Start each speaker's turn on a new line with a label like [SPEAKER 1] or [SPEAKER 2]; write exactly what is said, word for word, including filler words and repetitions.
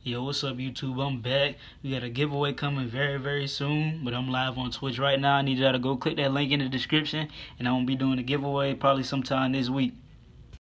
[SPEAKER 1] Yo, what's up, YouTube? I'm back. We got a giveaway coming very, very soon, but I'm live on Twitch right now. I need y'all to go click that link in the description, and I'm going to be doing a giveaway probably sometime this week.